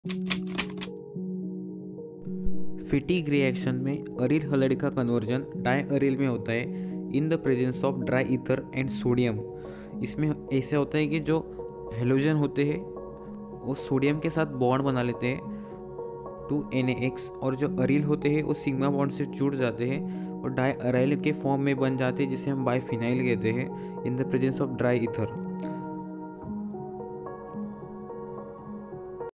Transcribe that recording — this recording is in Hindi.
फिटिक रिएक्शन में अरिल हलाइड का कन्वर्जन डाई अरिल में होता है in the presence of dry ether and sodium. इसमें ऐसा होता है कि जो हेलोजन होते हैं वो सोडियम के साथ बॉन्ड बना लेते हैं 2Na, और जो अरिल होते हैं वो सिग्मा बॉन्ड से जुड़ जाते हैं और डाई अराइल के फॉर्म में बन जाते हैं जिसे हम बाइफिनाइल कहते हैं in the presence of dry ether.